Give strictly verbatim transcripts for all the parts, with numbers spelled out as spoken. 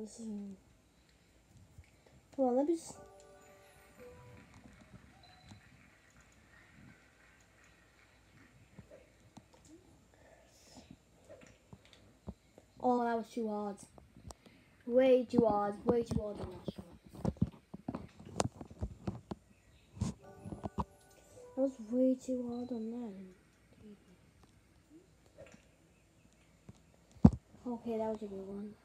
this is... Come on, let me just... Oh, that was too hard. Way too hard. Way too hard on that shot. That was way too hard on that. Okay, that was a good one.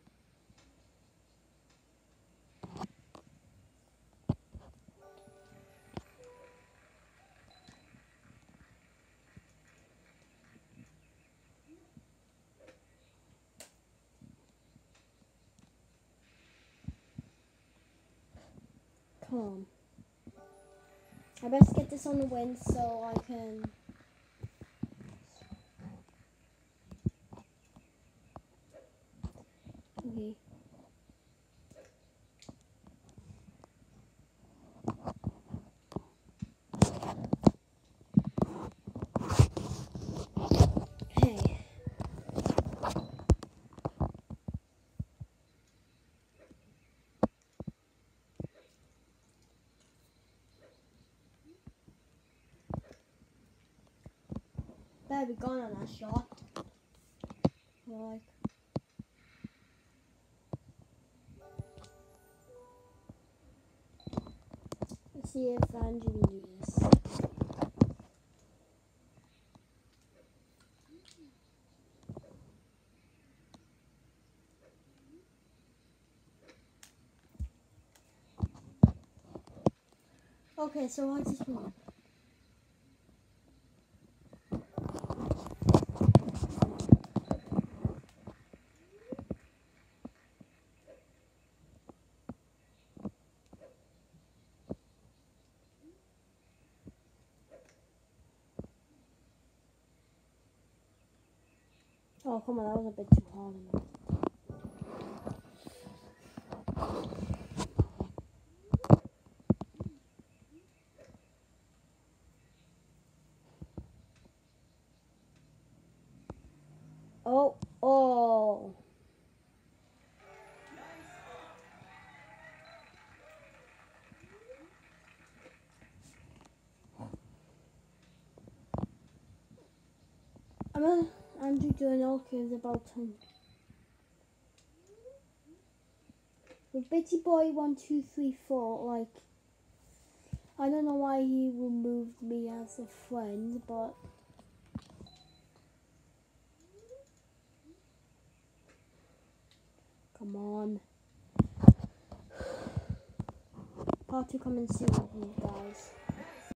Come on. I best get this on the wind so I can... Okay. Hey. Better be gone on that shot. Like... Let's see if Andrew can do this. Okay, so I just won. Oh, come on, that was a bit too hard on me. Oh, oh. I'm gonna Andrew doing okay with about ten. With Bitty Boy one two three four, like I don't know why he removed me as a friend, but come on. Part two coming soon, guys.